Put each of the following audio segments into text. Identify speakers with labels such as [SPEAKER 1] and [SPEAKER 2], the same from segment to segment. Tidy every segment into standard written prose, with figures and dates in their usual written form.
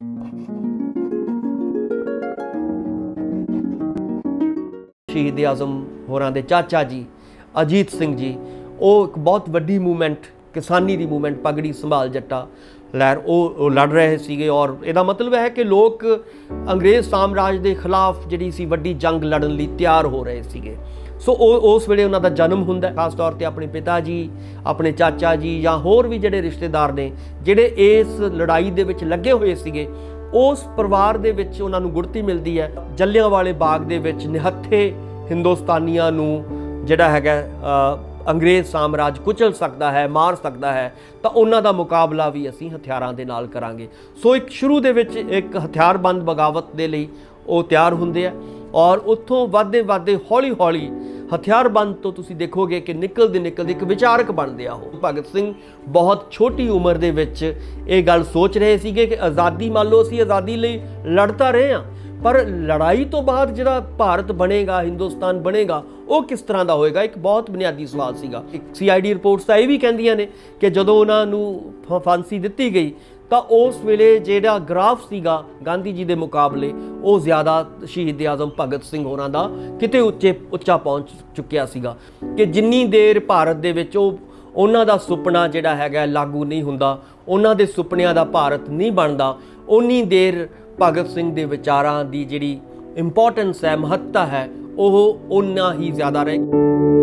[SPEAKER 1] शहीद आज़म होरां दे चाचा जी अजीत सिंह जी वो एक बहुत वड्डी मूवमेंट किसानी दी मूवमेंट पगड़ी संभाल जट्टा लहर वो लड़ रहे सीगे और इहदा मतलब है कि लोग अंग्रेज़ साम्राज के खिलाफ जिहड़ी सी वड्डी जंग लड़न लई तैयार हो रहे सीगे। सो उस वेले उन्हां दा जन्म हुंदा है, खास तौर पर अपने पिता जी अपने चाचा जी या होर भी जिहड़े रिश्तेदार ने जिहड़े इस लड़ाई दे विच लगे हुए सीगे उस परिवार दे विच उन्हां नूं गुड़ती मिलदी है। जलियांवाले बाग दे विच निहत्थे हिंदुस्तानियां नूं जिहड़ा हैगा अंग्रेज़ साम्राज कुचल सकता है मार सकता है तो उन्हां दा मुकाबला भी असीं हथियारां दे नाल करांगे। सो एक शुरू दे विच एक हथियारबंद बगावत दे लई वो तैयार हुंदे आ और उत्थों वधदे हौली हौली हथियारबंद तो तुसीं देखोगे कि निकलदे एक विचारक बनदे आ। भगत सिंह बहुत छोटी उम्र दे विच ये गल सोच रहे सीगे कि आज़ादी मान लो असीं आज़ादी लई लड़ता रहे हैं पर लड़ाई तो बाद जिहड़ा भारत बनेगा हिंदुस्तान बनेगा वो किस तरह का होएगा, एक बहुत बुनियादी सवाल सीगा। CID रिपोर्ट्स तां ये भी कहंदियां ने कि जदों उन्हां नूं फांसी दित्ती गई तो उस वेले जिहड़ा ग्राफ सीगा गांधी जी के मुकाबले वो ज़्यादा शहीद आज़म भगत सिंह होरां दा किते उच्चा पहुँच चुक्या सीगा कि जिन्नी देर भारत दे विच उन्हां दा सुपना जिहड़ा हैगा लागू नहीं हुंदा, उन्हां दे सुपनिਆਂ दा भारत नहीं बनदा, उन्नी देर भगत सिंह के विचारां की जिहड़ी इंपॉर्टेंस है महत्ता है वो उन्ना ही ज़्यादा रहे।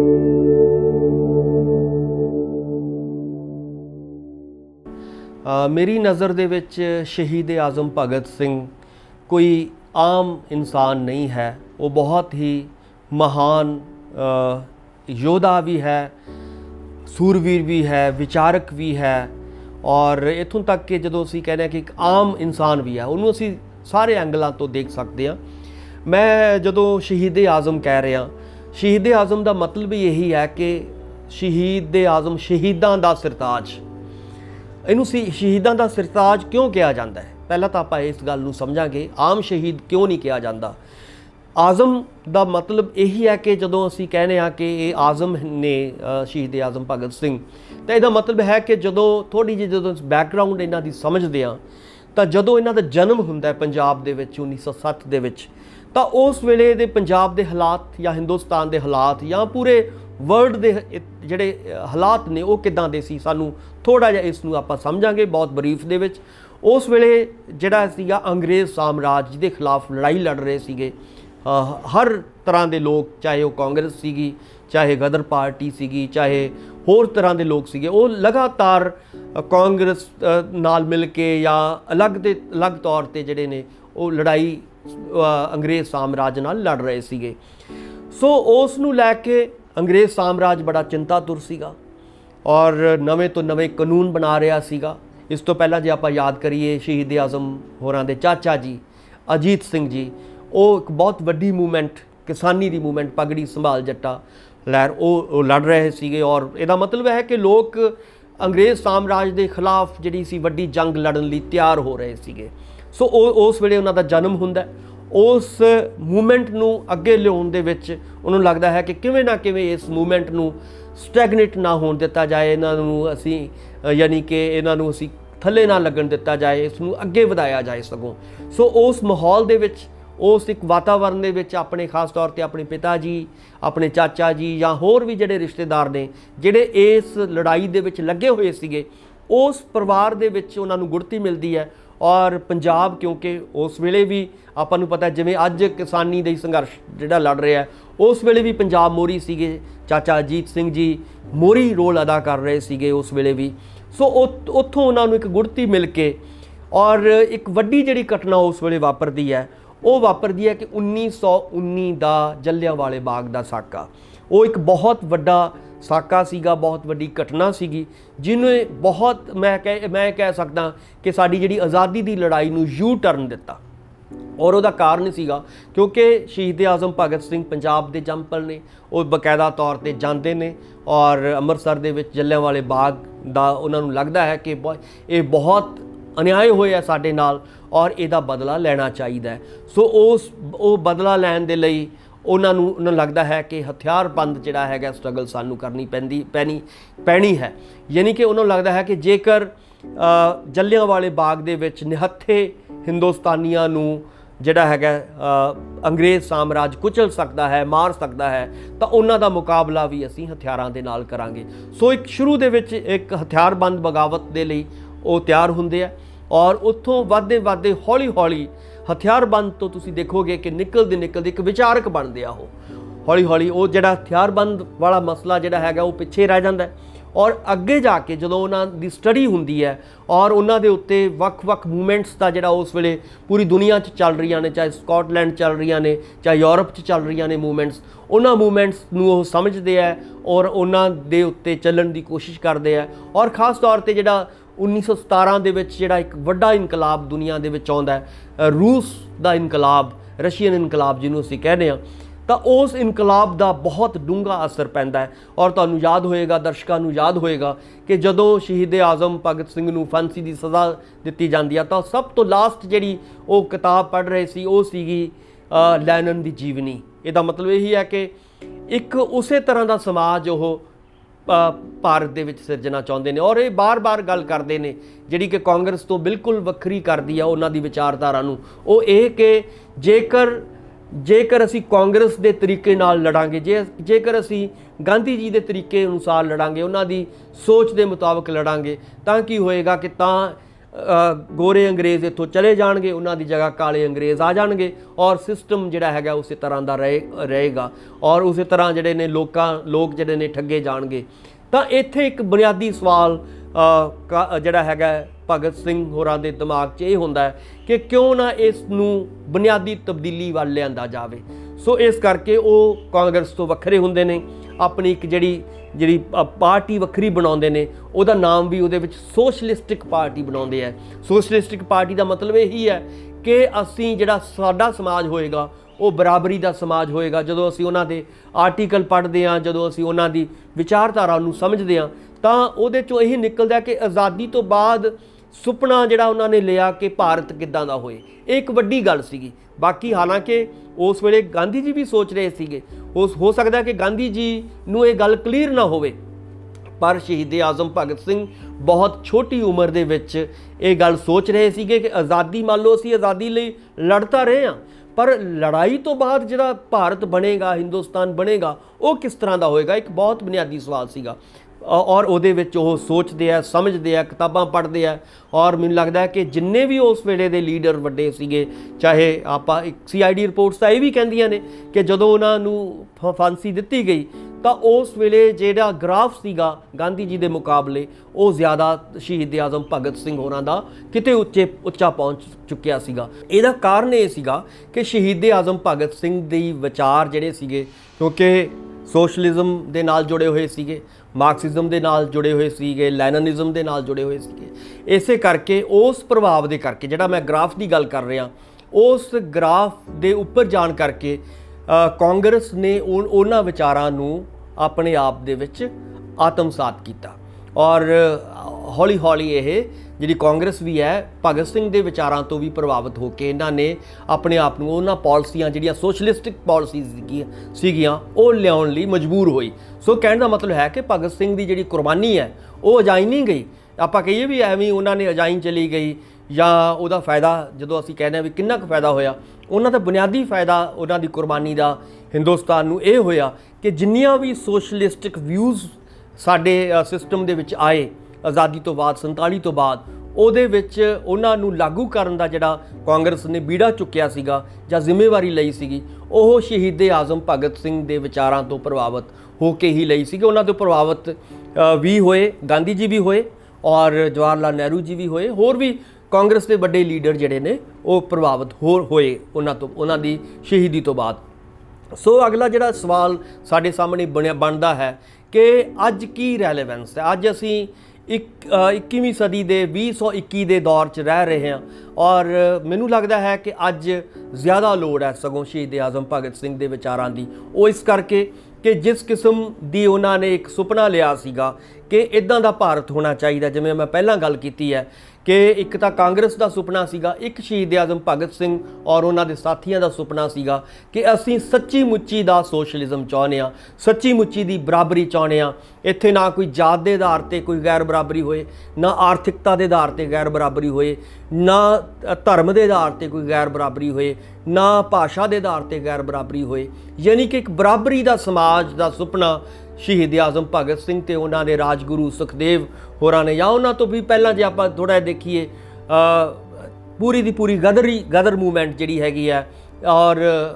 [SPEAKER 1] मेरी नज़र दे विच शहीद आज़म भगत सिंह कोई आम इंसान नहीं है, वो बहुत ही महान योद्धा भी है, सूरवीर भी है, विचारक भी है और इत्थों तक कि जदों असीं कहने कि एक आम इंसान भी है उन्होंने असीं सारे एंगलों तो देख सकते हैं। मैं जदों शहीद आज़म कह रहा शहीद आज़म का मतलब यही है कि शहीद आज़म शहीदां दा सिरताज, इनू शहीदां दा सिरताज क्यों कहा जाता है। पहला तो आप इस गल नूं समझांगे आम शहीद क्यों नहीं कहा जाता। आज़म का मतलब यही है कि जदों असीं कहने कि ये आज़म ने शहीद आज़म भगत सिंह तो यदा मतलब है कि जदों थोड़ी जी जो बैकग्राउंड इन्हां दी समझते हैं तो जदों इन्हां दा जन्म हुंदा है पंजाब दे विच 1907 दे विच तो उस वेले दे पंजाब दे हालात या हिंदुस्तान दे हालात या पूरे वर्ल्ड दे जिहड़े हालात ने वो किदां दे सी सानू थोड़ा जिहा इसनूं आपां समझांगे बहुत बरीफ दे विच। उस वेले जिहड़ा सीगा अंग्रेज़ साम्राज दे खिलाफ लड़ाई लड़ रहे सीगे हर तरह के लोग, चाहे वो कांग्रेस सीगी चाहे गदर पार्टी सीगी चाहे होर तरह के लोग सीगे, वो लगातार कांग्रेस नाल मिल के या अलग तौर पर जिहड़े ने वो लड़ाई अंग्रेज़ साम्राज नाल लड़ रहे सीगे। सो उस नूं लैके अंग्रेज़ साम्राज बड़ा चिंतातुर सीगा और नवे तो नवे कानून बना रहा सीगा। इस तो पहला जे आपां याद करिए शहीद आज़म होरां दे चाचा जी अजीत सिंह जी वो एक बहुत वड्डी मूवमेंट किसानी दी मूवमेंट पगड़ी संभाल जट्टा लहर वो लड़ रहे सीगे और इहदा मतलब है कि लोग अंग्रेज़ साम्राज के खिलाफ जिहड़ी सी वड्डी जंग लड़न लई तैयार हो रहे सीगे। सो उस वेले उन्हां दा जन्म हुंदा है, उस मूवमेंट नूं अगे लियाउण दे विच उन्होंने लगता है कि किवें ना किवें इस मूवमेंट नूं स्टैगनेट ना होण दिता जाए, इन्हां नूं असीं यानी कि इन्हां नूं असीं थल्ले ना लगन दिता जाए, इसनूं अगे वधाया जाए सगों। सो उस माहौल दे विच उस एक वातावरण दे विच अपने खास तौर पर अपने पिता जी अपने चाचा जी या होर भी जिहड़े रिश्तेदार ने जिहड़े इस लड़ाई दे विच लगे हुए सीगे उस परिवार दे विच उन्हां नूं गुड़ती मिलदी है। और पंजाब क्योंकि उस वेले भी आपां नूं पता जिवें अज किसानी दे संघर्ष जिहड़ा लड़ रहा है उस वेले भी पंजाब मोरी सीगे, चाचा अजीत सिंह जी मोरी रोल अदा कर रहे सीगे उस वेले भी। सो उत्थों उन्हां नूं एक गुड़ती मिल के और एक वड्डी जिहड़ी घटना उस वेले वापरदी है वो वापरदी है कि 1919 का जलियांवाले बाग का साका, वो एक बहुत वड्डा साका सीगा, बहुत वड्डी घटना सीगी जिन्हें बहुत मैं कह सकदा कि साडी जिहड़ी आज़ादी की लड़ाई नूं यू टर्न दिता। और वह कारण सीगा क्योंकि शहीद आज़म भगत सिंह पंजाब के जंपल ने वो बकायदा तौर पर जाते हैं और अमृतसर दे विच जलियांवाले बाग का उन्होंने लगता है कि ये बहुत अन्याय होया साडे नाल और इहदा बदला लेना चाहिए। सो वो बदला लैण दे लई उन्होंने लगता है कि हथियारबंद जिहड़ा है स्ट्रगल सानू करनी पैनी है। यानी कि उन्होंने लगता है कि जेकर जलियांवाले बाग दे विच निहत्थे हिंदुस्तानियों नूं ਜਿਹੜਾ ਹੈਗਾ ਅੰਗਰੇਜ਼ ਸਾਮਰਾਜ ਕੁਚਲ ਸਕਦਾ ਹੈ, ਮਾਰ ਸਕਦਾ ਹੈ, ਤਾਂ ਉਹਨਾਂ ਦਾ ਮੁਕਾਬਲਾ ਵੀ ਅਸੀਂ ਹਥਿਆਰਾਂ ਦੇ ਨਾਲ ਕਰਾਂਗੇ। ਸੋ ਇੱਕ ਸ਼ੁਰੂ ਦੇ ਵਿੱਚ ਇੱਕ ਹਥਿਆਰਬੰਦ ਬਗਾਵਤ ਦੇ ਲਈ ਉਹ ਤਿਆਰ ਹੁੰਦੇ ਆ ਔਰ ਉੱਥੋਂ ਵੱਧਦੇ ਹੌਲੀ ਹੌਲੀ ਹਥਿਆਰਬੰਦ ਤੋਂ ਤੁਸੀਂ ਦੇਖੋਗੇ ਕਿ ਨਿਕਲਦੇ ਇੱਕ ਵਿਚਾਰਕ ਬਣਦੇ ਆ। ਉਹ ਹੌਲੀ ਹੌਲੀ ਉਹ ਜਿਹੜਾ ਹਥਿਆਰਬੰਦ ਵਾਲਾ ਮਸਲਾ ਜਿਹੜਾ ਹੈਗਾ ਉਹ ਪਿੱਛੇ ਰਹਿ ਜਾਂਦਾ ਔਰ ਅੱਗੇ ਜਾ ਕੇ ਜਦੋਂ ਉਹਨਾਂ ਦੀ ਸਟੱਡੀ ਹੁੰਦੀ ਹੈ ਔਰ ਉਹਨਾਂ ਦੇ ਉੱਤੇ ਵੱਖ-ਵੱਖ ਮੂਵਮੈਂਟਸ ਦਾ ਜਿਹੜਾ ਉਸ ਵੇਲੇ ਪੂਰੀ ਦੁਨੀਆ 'ਚ ਚੱਲ ਰਹੀਆਂ ਨੇ, ਚਾਹੇ ਸਕਾਟਲੈਂਡ ਚੱਲ ਰਹੀਆਂ ਨੇ, ਚਾਹੇ ਯੂਰਪ 'ਚ ਚੱਲ ਰਹੀਆਂ ਨੇ ਮੂਵਮੈਂਟਸ, ਉਹਨਾਂ ਮੂਵਮੈਂਟਸ ਨੂੰ ਉਹ ਸਮਝਦੇ ਹੈ ਔਰ ਉਹਨਾਂ ਦੇ ਉੱਤੇ ਚੱਲਣ ਦੀ ਕੋਸ਼ਿਸ਼ ਕਰਦੇ ਹੈ। ਔਰ ਖਾਸ ਤੌਰ 'ਤੇ ਜਿਹੜਾ 1917 ਦੇ ਵਿੱਚ ਜਿਹੜਾ ਇੱਕ ਵੱਡਾ ਇਨਕਲਾਬ ਦੁਨੀਆ ਦੇ ਵਿੱਚ ਆਉਂਦਾ ਹੈ, ਰੂਸ ਦਾ ਇਨਕਲਾਬ, ਰਸ਼ੀਅਨ ਇਨਕਲਾਬ ਜਿਹਨੂੰ ਅਸੀਂ ਕਹਿੰਦੇ ਹਾਂ, ਤਾਂ ਉਸ ਇਨਕਲਾਬ ਦਾ ਬਹੁਤ ਡੂੰਘਾ ਅਸਰ ਪੈਂਦਾ ਹੈ। ਔਰ ਤੁਹਾਨੂੰ ਯਾਦ ਹੋਏਗਾ, ਦਰਸ਼ਕਾਂ ਨੂੰ ਯਾਦ ਹੋਏਗਾ ਕਿ ਜਦੋਂ ਸ਼ਹੀਦ ਆਜ਼ਮ ਭਗਤ ਸਿੰਘ ਨੂੰ ਫਾਂਸੀ ਦੀ ਸਜ਼ਾ ਦਿੱਤੀ ਜਾਂਦੀ ਆ ਤਾਂ ਸਭ ਤੋਂ ਲਾਸਟ ਜਿਹੜੀ ਉਹ ਕਿਤਾਬ ਪੜ੍ਹ ਰਹੇ ਸੀ ਉਹ ਸੀਗੀ ਲੈਨਨ ਦੀ ਜੀਵਨੀ। ਇਹਦਾ ਮਤਲਬ ਇਹੀ ਹੈ ਕਿ ਇੱਕ ਉਸੇ ਤਰ੍ਹਾਂ ਦਾ ਸਮਾਜ ਉਹ ਭਾਰਤ ਦੇ ਵਿੱਚ ਸਿਰਜਣਾ ਚਾਹੁੰਦੇ ਨੇ ਔਰ ਇਹ ਬਾਰ-ਬਾਰ ਗੱਲ ਕਰਦੇ ਨੇ ਜਿਹੜੀ ਕਿ ਕਾਂਗਰਸ ਤੋਂ ਬਿਲਕੁਲ ਵੱਖਰੀ ਕਰਦੀ ਆ ਉਹਨਾਂ ਦੀ ਵਿਚਾਰਧਾਰਾ ਨੂੰ। ਉਹ ਇਹ ਕਿ ਜੇਕਰ ਅਸੀਂ ਕਾਂਗਰਸ ਦੇ ਤਰੀਕੇ ਨਾਲ ਲੜਾਂਗੇ, ਜੇਕਰ ਅਸੀਂ ਗਾਂਧੀ ਜੀ ਦੇ ਤਰੀਕੇ ਅਨੁਸਾਰ ਲੜਾਂਗੇ, ਉਹਨਾਂ ਦੀ ਸੋਚ ਦੇ ਮੁਤਾਬਕ ਲੜਾਂਗੇ, ਤਾਂ ਕੀ ਹੋਏਗਾ ਕਿ ਤਾਂ ਗੋਰੇ ਅੰਗਰੇਜ਼ ਇੱਥੋਂ ਚਲੇ ਜਾਣਗੇ, ਉਹਨਾਂ ਦੀ ਜਗ੍ਹਾ ਕਾਲੇ ਅੰਗਰੇਜ਼ ਆ ਜਾਣਗੇ ਔਰ ਸਿਸਟਮ ਜਿਹੜਾ ਹੈਗਾ ਉਸੇ ਤਰ੍ਹਾਂ ਦਾ ਰਹੇਗਾ ਔਰ ਉਸੇ ਤਰ੍ਹਾਂ ਜਿਹੜੇ ਨੇ ਲੋਕ ਜਿਹੜੇ ਨੇ ਠੱਗੇ ਜਾਣਗੇ। ਤਾਂ ਇੱਥੇ ਇੱਕ ਬੁਨਿਆਦੀ ਸਵਾਲ ਜਿਹੜਾ ਹੈਗਾ ਭਗਤ ਸਿੰਘ ਹੋਰਾਂ ਦੇ ਦਿਮਾਗ 'ਚ ਇਹ ਹੁੰਦਾ ਹੈ ਕਿ ਕਿਉਂ ਨਾ ਇਸ ਨੂੰ ਬੁਨਿਆਦੀ ਤਬਦੀਲੀ ਵੱਲ ਲਿਆਂਦਾ ਜਾਵੇ। ਸੋ ਇਸ ਕਰਕੇ ਉਹ ਕਾਂਗਰਸ ਤੋਂ ਵੱਖਰੇ ਹੁੰਦੇ ਨੇ, ਆਪਣੀ ਇੱਕ ਜਿਹੜੀ ਪਾਰਟੀ ਵੱਖਰੀ ਬਣਾਉਂਦੇ ਨੇ, ਉਹਦਾ ਨਾਮ ਵੀ ਉਹਦੇ ਵਿੱਚ ਸੋਸ਼ਲਿਸਟਿਕ ਪਾਰਟੀ ਬਣਾਉਂਦੇ ਹੈ। ਸੋਸ਼ਲਿਸਟਿਕ ਪਾਰਟੀ ਦਾ ਮਤਲਬ ਇਹੀ ਹੈ ਕਿ ਅਸੀਂ ਜਿਹੜਾ ਸਾਡਾ ਸਮਾਜ ਹੋਏਗਾ ਉਹ ਬਰਾਬਰੀ ਦਾ ਸਮਾਜ ਹੋਏਗਾ। ਜਦੋਂ ਅਸੀਂ ਉਹਨਾਂ ਦੇ ਆਰਟੀਕਲ ਪੜ੍ਹਦੇ ਹਾਂ, ਜਦੋਂ ਅਸੀਂ ਉਹਨਾਂ ਦੀ ਵਿਚਾਰਧਾਰਾ ਨੂੰ ਸਮਝਦੇ ਹਾਂ ਤਾਂ ਉਹਦੇ 'ਚੋਂ ਇਹ ਨਿਕਲਦਾ ਕਿ ਆਜ਼ਾਦੀ ਤੋਂ ਬਾਅਦ ਸੁਪਨਾ ਜਿਹੜਾ ਉਹਨਾਂ ਨੇ ਲਿਆ ਕਿ ਭਾਰਤ ਕਿੱਦਾਂ ਦਾ ਹੋਏ, ਇਹ ਇੱਕ ਵੱਡੀ ਗੱਲ ਸੀਗੀ। ਬਾਕੀ ਹਾਲਾਂਕਿ ਉਸ ਵੇਲੇ ਗਾਂਧੀ ਜੀ ਵੀ ਸੋਚ ਰਹੇ ਸੀਗੇ, ਹੋ ਸਕਦਾ ਕਿ ਗਾਂਧੀ ਜੀ ਨੂੰ ਇਹ ਗੱਲ ਕਲੀਅਰ ਨਾ ਹੋਵੇ, ਪਰ ਸ਼ਹੀਦ ਆਜ਼ਮ ਭਗਤ ਸਿੰਘ ਬਹੁਤ ਛੋਟੀ ਉਮਰ ਦੇ ਵਿੱਚ ਇਹ ਗੱਲ ਸੋਚ ਰਹੇ ਸੀਗੇ ਕਿ ਆਜ਼ਾਦੀ, ਮੰਨ ਲਓ ਅਸੀਂ ਆਜ਼ਾਦੀ ਲਈ ਲੜ ਤਾਂ ਰਹੇ ਹਾਂ, ਪਰ ਲੜਾਈ ਤੋਂ ਬਾਅਦ ਜਿਹੜਾ ਭਾਰਤ ਬਣੇਗਾ, ਹਿੰਦੁਸਤਾਨ ਬਣੇਗਾ, ਉਹ ਕਿਸ ਤਰ੍ਹਾਂ ਦਾ ਹੋਏਗਾ, ਇੱਕ ਬਹੁਤ ਬੁਨਿਆਦੀ ਸਵਾਲ ਸੀਗਾ। ਔਰ ਉਹਦੇ ਵਿੱਚ ਉਹ ਸੋਚਦੇ ਆ, ਸਮਝਦੇ ਆ, ਕਿਤਾਬਾਂ ਪੜ੍ਹਦੇ ਆ ਔਰ ਮੈਨੂੰ ਲੱਗਦਾ ਹੈ ਕਿ ਜਿੰਨੇ ਵੀ ਉਸ ਵੇਲੇ ਦੇ ਲੀਡਰ ਵੱਡੇ ਸੀਗੇ, ਚਾਹੇ ਆਪਾਂ ਇੱਕ CID ਰਿਪੋਰਟਸ ਤਾਂ ਇਹ ਵੀ ਕਹਿੰਦੀਆਂ ਨੇ ਕਿ ਜਦੋਂ ਉਹਨਾਂ ਨੂੰ ਫਾਂਸੀ ਦਿੱਤੀ ਗਈ ਤਾਂ ਉਸ ਵੇਲੇ ਜਿਹੜਾ ਗ੍ਰਾਫ ਸੀਗਾ ਗਾਂਧੀ ਜੀ ਦੇ ਮੁਕਾਬਲੇ ਉਹ ਜ਼ਿਆਦਾ ਸ਼ਹੀਦ ਆਜ਼ਮ ਭਗਤ ਸਿੰਘ ਹੋਰਾਂ ਦਾ ਕਿਤੇ ਉੱਚਾ ਪਹੁੰਚ ਚੁੱਕਿਆ ਸੀਗਾ। ਇਹਦਾ ਕਾਰਨ ਇਹ ਸੀਗਾ ਕਿ ਸ਼ਹੀਦ ਆਜ਼ਮ ਭਗਤ ਸਿੰਘ ਦੇ ਵਿਚਾਰ ਜਿਹੜੇ ਸੀਗੇ, ਕਿਉਂਕਿ ਸੋਸ਼ਲਿਜ਼ਮ ਦੇ ਨਾਲ ਜੁੜੇ ਹੋਏ ਸੀਗੇ, ਮਾਰਕਸਿਜ਼ਮ ਦੇ ਨਾਲ ਜੁੜੇ ਹੋਏ ਸੀਗੇ, ਲੈਨਨਿਜ਼ਮ ਦੇ ਨਾਲ ਜੁੜੇ ਹੋਏ ਸੀਗੇ, ਇਸੇ ਕਰਕੇ ਉਸ ਪ੍ਰਭਾਵ ਦੇ ਕਰਕੇ ਜਿਹੜਾ ਮੈਂ ਗ੍ਰਾਫ ਦੀ ਗੱਲ ਕਰ ਰਿਹਾ, ਉਸ ਗ੍ਰਾਫ ਦੇ ਉੱਪਰ ਜਾਣ ਕਰਕੇ ਕਾਂਗਰਸ ਨੇ ਉਹਨਾਂ ਵਿਚਾਰਾਂ ਨੂੰ ਆਪਣੇ ਆਪ ਦੇ ਵਿੱਚ ਆਤਮਸਾਤ ਕੀਤਾ ਔਰ ਹੌਲੀ ਹੌਲੀ ਇਹ ਜਿਹੜੀ ਕਾਂਗਰਸ ਵੀ ਹੈ ਭਗਤ ਸਿੰਘ ਦੇ ਵਿਚਾਰਾਂ ਤੋਂ ਵੀ ਪ੍ਰਭਾਵਿਤ ਹੋ ਕੇ ਇਹਨਾਂ ਨੇ ਆਪਣੇ ਆਪ ਨੂੰ ਉਹਨਾਂ ਪਾਲਿਸੀਆਂ ਜਿਹੜੀਆਂ ਸੋਸ਼ਲਿਸਟਿਕ ਪਾਲਿਸੀਜ਼ ਸੀਗੀਆਂ ਉਹ ਲਿਆਉਣ ਲਈ ਮਜਬੂਰ ਹੋਈ। ਸੋ ਕਹਿਣ ਦਾ ਮਤਲਬ ਹੈ ਕਿ ਭਗਤ ਸਿੰਘ ਦੀ ਜਿਹੜੀ ਕੁਰਬਾਨੀ ਹੈ ਉਹ ਅਜਾਈ ਨਹੀਂ ਗਈ। ਆਪਾਂ ਕਹੀਏ ਵੀ ਐਵੇਂ ਉਹਨਾਂ ਨੇ ਅਜਾਈ ਚਲੀ ਗਈ ਜਾਂ ਉਹਦਾ ਫਾਇਦਾ ਜਦੋਂ ਅਸੀਂ ਕਹਿੰਦੇ ਹਾਂ ਵੀ ਕਿੰਨਾ ਕੁ ਫਾਇਦਾ ਹੋਇਆ, ਉਹਨਾਂ ਦਾ ਬੁਨਿਆਦੀ ਫਾਇਦਾ ਉਹਨਾਂ ਦੀ ਕੁਰਬਾਨੀ ਦਾ ਹਿੰਦੁਸਤਾਨ ਨੂੰ ਇਹ ਹੋਇਆ ਕਿ ਜਿੰਨੀਆਂ ਵੀ ਸੋਸ਼ਲਿਸਟਿਕ ਵਿਊਜ਼ ਸਾਡੇ ਸਿਸਟਮ ਦੇ ਵਿੱਚ ਆਏ ਆਜ਼ਾਦੀ ਤੋਂ ਬਾਅਦ 47 ਤੋਂ ਬਾਅਦ, ਉਹਦੇ ਵਿੱਚ ਉਹਨਾਂ ਨੂੰ ਲਾਗੂ ਕਰਨ ਦਾ ਜਿਹੜਾ ਕਾਂਗਰਸ ਨੇ ਬੀੜਾ ਚੁੱਕਿਆ ਸੀਗਾ ਜਾਂ ਜ਼ਿੰਮੇਵਾਰੀ ਲਈ ਸੀਗੀ, ਉਹ ਸ਼ਹੀਦ ਆਜ਼ਮ ਭਗਤ ਸਿੰਘ ਦੇ ਵਿਚਾਰਾਂ ਤੋਂ ਪ੍ਰਭਾਵਿਤ ਹੋ ਕੇ ਹੀ ਲਈ ਸੀਗੀ। ਉਹਨਾਂ ਤੋਂ ਪ੍ਰਭਾਵਿਤ ਵੀ ਹੋਏ, ਗਾਂਧੀ ਜੀ ਵੀ ਹੋਏ ਔਰ ਜਵਾਹਰ ਲਾਲ ਨਹਿਰੂ ਜੀ ਵੀ ਹੋਏ, ਹੋਰ ਵੀ ਕਾਂਗਰਸ ਦੇ ਵੱਡੇ ਲੀਡਰ ਜਿਹੜੇ ਨੇ ਉਹ ਪ੍ਰਭਾਵਿਤ ਹੋਏ ਉਹਨਾਂ ਦੀ ਸ਼ਹੀਦੀ ਤੋਂ ਬਾਅਦ। ਸੋ ਅਗਲਾ ਜਿਹੜਾ ਸਵਾਲ ਸਾਡੇ ਸਾਹਮਣੇ ਬਣਦਾ ਹੈ ਕਿ ਅੱਜ ਕੀ ਰੈਲੇਵੈਂਸ ਹੈ। ਅੱਜ ਅਸੀਂ 21ਵੀਂ ਸਦੀ ਦੇ 2021 ਦੇ ਦੌਰ 'ਚ ਰਹਿ ਰਹੇ ਹਾਂ ਔਰ ਮੈਨੂੰ ਲੱਗਦਾ ਹੈ ਕਿ ਅੱਜ ਜ਼ਿਆਦਾ ਲੋੜ ਹੈ ਸਗੋਂ ਸ਼ਹੀਦ ਆਜ਼ਮ ਭਗਤ ਸਿੰਘ ਦੇ ਵਿਚਾਰਾਂ ਦੀ। ਉਹ ਇਸ ਕਰਕੇ ਕਿ ਜਿਸ ਕਿਸਮ ਦੀ ਉਹਨਾਂ ਨੇ ਇੱਕ ਸੁਪਨਾ ਲਿਆ ਸੀਗਾ ਕਿ ਇੱਦਾਂ ਦਾ ਭਾਰਤ ਹੋਣਾ ਚਾਹੀਦਾ, ਜਿਵੇਂ ਮੈਂ ਪਹਿਲਾਂ ਗੱਲ ਕੀਤੀ ਹੈ ਕਿ ਇੱਕ ਤਾਂ ਕਾਂਗਰਸ ਦਾ ਸੁਪਨਾ ਸੀਗਾ, ਇੱਕ ਸ਼ਹੀਦ ਆਜ਼ਮ ਭਗਤ ਸਿੰਘ ਔਰ ਉਹਨਾਂ ਦੇ ਸਾਥੀਆਂ ਦਾ ਸੁਪਨਾ ਸੀਗਾ ਕਿ ਅਸੀਂ ਸੱਚੀ ਮੁੱਚੀ ਦਾ ਸੋਸ਼ਲਿਜ਼ਮ ਚਾਹੁੰਦੇ ਹਾਂ, ਸੱਚੀ ਮੁੱਚੀ ਦੀ ਬਰਾਬਰੀ ਚਾਹੁੰਦੇ ਹਾਂ ਇੱਥੇ ਨਾ ਕੋਈ ਜਾਤ ਦੇ ਆਧਾਰ ਤੇ ਕੋਈ ਗੈਰ ਬਰਾਬਰੀ ਹੋਏ, ਨਾ ਆਰਥਿਕਤਾ ਦੇ ਆਧਾਰ ਤੇ ਗੈਰ ਬਰਾਬਰੀ ਹੋਏ, ਨਾ ਧਰਮ ਦੇ ਆਧਾਰ ਤੇ ਕੋਈ ਗੈਰ ਬਰਾਬਰੀ ਹੋਏ, ਨਾ ਭਾਸ਼ਾ ਦੇ ਆਧਾਰ ਤੇ ਗੈਰ ਬਰਾਬਰੀ ਹੋਏ। ਯਾਨੀ ਕਿ ਇੱਕ ਬਰਾਬਰੀ ਦਾ ਸਮਾਜ ਦਾ ਸੁਪਨਾ ਸ਼ਹੀਦ ਆਜ਼ਮ ਭਗਤ ਸਿੰਘ ਤੇ ਉਹਨਾਂ ਦੇ ਰਾਜਗੁਰੂ ਸੁਖਦੇਵ ਹੋਰਾਂ ਨੇ, ਜਾਂ ਉਹਨਾਂ ਤੋਂ ਵੀ ਪਹਿਲਾਂ ਜੇ ਆਪਾਂ ਥੋੜ੍ਹਾ ਜਿਹਾ ਦੇਖੀਏ ਪੂਰੀ ਦੀ ਪੂਰੀ ਗਦਰ ਮੂਵਮੈਂਟ ਜਿਹੜੀ ਹੈਗੀ ਹੈ, ਔਰ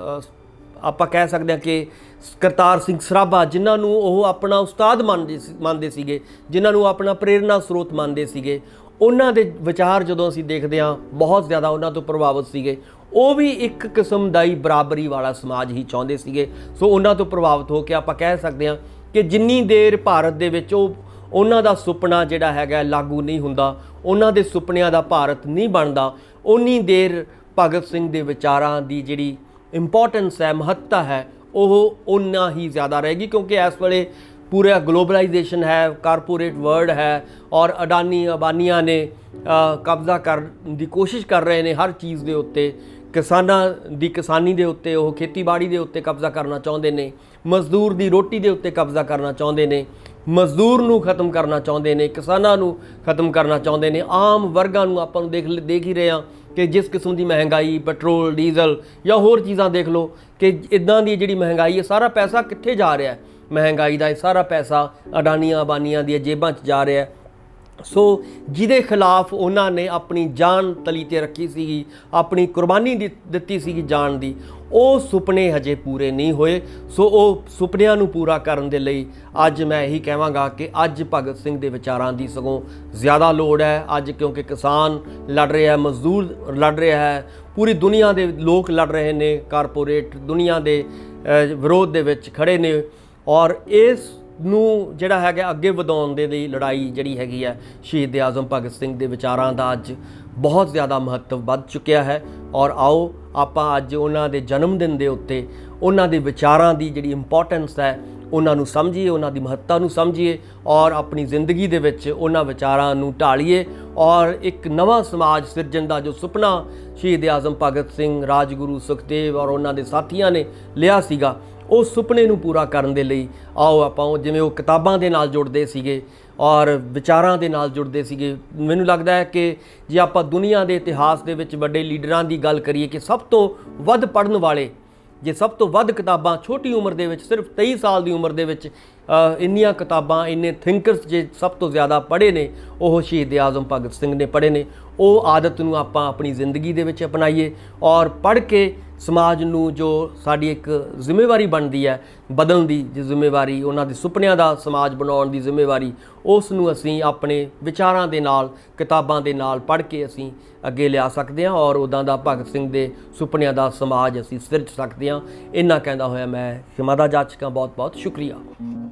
[SPEAKER 1] ਆਪਾਂ ਕਹਿ ਸਕਦੇ ਹਾਂ ਕਿ ਕਰਤਾਰ ਸਿੰਘ ਸਰਾਭਾ, ਜਿਨ੍ਹਾਂ ਨੂੰ ਉਹ ਆਪਣਾ ਉਸਤਾਦ ਮੰਨਦੇ ਸੀਗੇ, ਜਿਨ੍ਹਾਂ ਨੂੰ ਆਪਣਾ ਪ੍ਰੇਰਨਾ ਸਰੋਤ ਮੰਨਦੇ ਸੀਗੇ, ਉਹਨਾਂ ਦੇ ਵਿਚਾਰ ਜਦੋਂ ਅਸੀਂ ਦੇਖਦੇ ਹਾਂ ਬਹੁਤ ਜ਼ਿਆਦਾ ਉਹਨਾਂ ਤੋਂ ਪ੍ਰਭਾਵਿਤ ਸੀਗੇ। ਉਹ ਵੀ ਇੱਕ ਕਿਸਮ ਦਾ ਹੀ ਬਰਾਬਰੀ ਵਾਲਾ ਸਮਾਜ ਹੀ ਚਾਹੁੰਦੇ ਸੀਗੇ। ਸੋ ਉਹਨਾਂ ਤੋਂ ਪ੍ਰਭਾਵਿਤ ਹੋ ਕੇ ਆਪਾਂ ਕਹਿ ਸਕਦੇ ਹਾਂ ਕਿ ਜਿੰਨੀ ਦੇਰ ਭਾਰਤ ਦੇ ਵਿੱਚ ਉਹਨਾਂ ਦਾ ਸੁਪਨਾ ਜਿਹੜਾ ਹੈਗਾ ਲਾਗੂ ਨਹੀਂ ਹੁੰਦਾ, ਉਹਨਾਂ ਦੇ ਸੁਪਨਿਆਂ ਦਾ ਭਾਰਤ ਨਹੀਂ ਬਣਦਾ, ਉਨੀ ਦੇਰ ਭਗਤ ਸਿੰਘ ਦੇ ਵਿਚਾਰਾਂ ਦੀ ਜਿਹੜੀ ਇੰਪੋਰਟੈਂਸ ਹੈ, ਮਹੱਤਤਾ ਹੈ, ਉਹ ਉਨਾ ਹੀ ਜ਼ਿਆਦਾ ਰਹੇਗੀ। ਕਿਉਂਕਿ ਇਸ ਵੇਲੇ ਪੂਰਾ ਗਲੋਬਲਾਈਜੇਸ਼ਨ ਹੈ, ਕਾਰਪੋਰੇਟ ਵਰਲਡ ਹੈ, ਔਰ ਅਡਾਨੀ ਅੰਬਾਨੀਆਂ ਨੇ ਕਬਜ਼ਾ ਕਰਨ ਦੀ ਕੋਸ਼ਿਸ਼ ਕਰ ਰਹੇ ਨੇ ਹਰ ਚੀਜ਼ ਦੇ ਉੱਤੇ। ਕਿਸਾਨਾਂ ਦੀ ਕਿਸਾਨੀ ਦੇ ਉੱਤੇ, ਉਹ ਖੇਤੀਬਾੜੀ ਦੇ ਉੱਤੇ ਕਬਜ਼ਾ ਕਰਨਾ ਚਾਹੁੰਦੇ ਨੇ, ਮਜ਼ਦੂਰ ਦੀ ਰੋਟੀ ਦੇ ਉੱਤੇ ਕਬਜ਼ਾ ਕਰਨਾ ਚਾਹੁੰਦੇ ਨੇ, ਮਜ਼ਦੂਰ ਨੂੰ ਖਤਮ ਕਰਨਾ ਚਾਹੁੰਦੇ ਨੇ, ਕਿਸਾਨਾਂ ਨੂੰ ਖਤਮ ਕਰਨਾ ਚਾਹੁੰਦੇ ਨੇ, ਆਮ ਵਰਗਾਂ ਨੂੰ ਆਪਾਂ ਨੂੰ ਦੇਖ ਹੀ ਰਹੇ ਹਾਂ ਕਿ ਜਿਸ ਕਿਸਮ ਦੀ ਮਹਿੰਗਾਈ, ਪੈਟਰੋਲ ਡੀਜ਼ਲ ਜਾਂ ਹੋਰ ਚੀਜ਼ਾਂ ਦੇਖ ਲਓ ਕਿ ਇੱਦਾਂ ਦੀ ਜਿਹੜੀ ਮਹਿੰਗਾਈ ਹੈ, ਸਾਰਾ ਪੈਸਾ ਕਿੱਥੇ ਜਾ ਰਿਹਾ? ਮਹਿੰਗਾਈ ਦਾ ਇਹ ਸਾਰਾ ਪੈਸਾ ਅਡਾਨੀਆਂ ਅੰਬਾਨੀਆਂ ਦੀਆਂ ਜੇਬਾਂ 'ਚ ਜਾ ਰਿਹਾ। ਸੋ ਜਿਹਦੇ ਖਿਲਾਫ ਉਹਨਾਂ ਨੇ ਆਪਣੀ ਜਾਨ ਤਲੀ 'ਤੇ ਰੱਖੀ ਸੀਗੀ, ਆਪਣੀ ਕੁਰਬਾਨੀ ਦਿੱਤੀ ਸੀਗੀ ਜਾਨ ਦੀ, ਉਹ ਸੁਪਨੇ ਹਜੇ ਪੂਰੇ ਨਹੀਂ ਹੋਏ। ਸੋ ਉਹ ਸੁਪਨਿਆਂ ਨੂੰ ਪੂਰਾ ਕਰਨ ਦੇ ਲਈ ਅੱਜ ਮੈਂ ਇਹੀ ਕਹਾਂਗਾ ਕਿ ਅੱਜ ਭਗਤ ਸਿੰਘ ਦੇ ਵਿਚਾਰਾਂ ਦੀ ਸਗੋਂ ਜ਼ਿਆਦਾ ਲੋੜ ਹੈ। ਅੱਜ ਕਿਉਂਕਿ ਕਿਸਾਨ ਲੜ ਰਿਹਾ, ਮਜ਼ਦੂਰ ਲੜ ਰਿਹਾ ਹੈ, ਪੂਰੀ ਦੁਨੀਆ ਦੇ ਲੋਕ ਲੜ ਰਹੇ ਨੇ, ਕਾਰਪੋਰੇਟ ਦੁਨੀਆ ਦੇ ਵਿਰੋਧ ਦੇ ਵਿੱਚ ਖੜੇ ਨੇ, ਔਰ ਇਸ ਨੂੰ ਜਿਹੜਾ ਹੈਗਾ ਅੱਗੇ ਵਧਾਉਣ ਦੇ ਲਈ ਲੜਾਈ ਜਿਹੜੀ ਹੈਗੀ ਹੈ ਸ਼ਹੀਦ ਆਜ਼ਮ ਭਗਤ ਸਿੰਘ ਦੇ ਵਿਚਾਰਾਂ ਦਾ ਅੱਜ ਬਹੁਤ ਜ਼ਿਆਦਾ ਮਹੱਤਵ ਵੱਧ ਚੁੱਕਿਆ ਹੈ। ਔਰ ਆਓ ਆਪਾਂ ਅੱਜ ਉਹਨਾਂ ਦੇ ਜਨਮ ਦਿਨ ਦੇ ਉੱਤੇ ਉਹਨਾਂ ਦੇ ਵਿਚਾਰਾਂ ਦੀ ਜਿਹੜੀ ਇੰਪੋਰਟੈਂਸ ਹੈ ਉਹਨਾਂ ਨੂੰ ਸਮਝੀਏ, ਉਹਨਾਂ ਦੀ ਮਹੱਤਤਾ ਨੂੰ ਸਮਝੀਏ, ਔਰ ਆਪਣੀ ਜ਼ਿੰਦਗੀ ਦੇ ਵਿੱਚ ਉਹਨਾਂ ਵਿਚਾਰਾਂ ਨੂੰ ਢਾਲੀਏ, ਔਰ ਇੱਕ ਨਵਾਂ ਸਮਾਜ ਸਿਰਜਣ ਦਾ ਜੋ ਸੁਪਨਾ ਸ਼ਹੀਦ ਆਜ਼ਮ ਭਗਤ ਸਿੰਘ, ਰਾਜਗੁਰੂ ਸੁਖਦੇਵ ਔਰ ਉਹਨਾਂ ਦੇ ਸਾਥੀਆਂ ਨੇ ਲਿਆ ਸੀਗਾ, ਉਸ ਸੁਪਨੇ ਨੂੰ ਪੂਰਾ ਕਰਨ ਦੇ ਲਈ ਆਓ ਆਪਾਂ ਜਿਵੇਂ ਉਹ ਕਿਤਾਬਾਂ ਦੇ ਨਾਲ ਜੁੜਦੇ ਸੀਗੇ ਔਰ ਵਿਚਾਰਾਂ ਦੇ ਨਾਲ ਜੁੜਦੇ ਸੀਗੇ। ਮੈਨੂੰ ਲੱਗਦਾ ਹੈ ਕਿ ਜੇ ਆਪਾਂ ਦੁਨੀਆ ਦੇ ਇਤਿਹਾਸ ਦੇ ਵਿੱਚ ਵੱਡੇ ਲੀਡਰਾਂ ਦੀ ਗੱਲ ਕਰੀਏ ਕਿ ਸਭ ਤੋਂ ਵੱਧ ਪੜ੍ਹਨ ਵਾਲੇ, ਜੇ ਸਭ ਤੋਂ ਵੱਧ ਕਿਤਾਬਾਂ ਛੋਟੀ ਉਮਰ ਦੇ ਵਿੱਚ, ਸਿਰਫ 23 ਸਾਲ ਦੀ ਉਮਰ ਦੇ ਵਿੱਚ ਇੰਨੀਆਂ ਕਿਤਾਬਾਂ, ਇੰਨੇ ਥਿੰਕਰਸ ਜੇ ਸਭ ਤੋਂ ਜ਼ਿਆਦਾ ਪੜ੍ਹੇ ਨੇ, ਉਹ ਸ਼ਹੀਦ ਆਜ਼ਮ ਭਗਤ ਸਿੰਘ ਨੇ ਪੜ੍ਹੇ ਨੇ। ਉਹ ਆਦਤ ਨੂੰ ਆਪਾਂ ਆਪਣੀ ਜ਼ਿੰਦਗੀ ਦੇ ਵਿੱਚ ਅਪਣਾਈਏ, ਔਰ ਪੜ੍ਹ ਕੇ ਸਮਾਜ ਨੂੰ ਜੋ ਸਾਡੀ ਇੱਕ ਜ਼ਿੰਮੇਵਾਰੀ ਬਣਦੀ ਹੈ ਬਦਲਣ ਦੀ, ਜੋ ਜ਼ਿੰਮੇਵਾਰੀ ਉਹਨਾਂ ਦੇ ਸੁਪਨਿਆਂ ਦਾ ਸਮਾਜ ਬਣਾਉਣ ਦੀ ਜ਼ਿੰਮੇਵਾਰੀ, ਉਸ ਨੂੰ ਅਸੀਂ ਆਪਣੇ ਵਿਚਾਰਾਂ ਦੇ ਨਾਲ, ਕਿਤਾਬਾਂ ਦੇ ਨਾਲ ਪੜ੍ਹ ਕੇ ਅਸੀਂ ਅੱਗੇ ਲਿਆ ਸਕਦੇ ਹਾਂ, ਔਰ ਉੱਦਾਂ ਦਾ ਭਗਤ ਸਿੰਘ ਦੇ ਸੁਪਨਿਆਂ ਦਾ ਸਮਾਜ ਅਸੀਂ ਸਿਰਜ ਸਕਦੇ ਹਾਂ। ਇੰਨਾ ਕਹਿੰਦਾ ਹੋਇਆ ਮੈਂ ਸ਼ਮਾਦਾ ਜਾ ਚੁੱਕਾ। ਬਹੁਤ ਬਹੁਤ ਸ਼ੁਕਰੀਆ।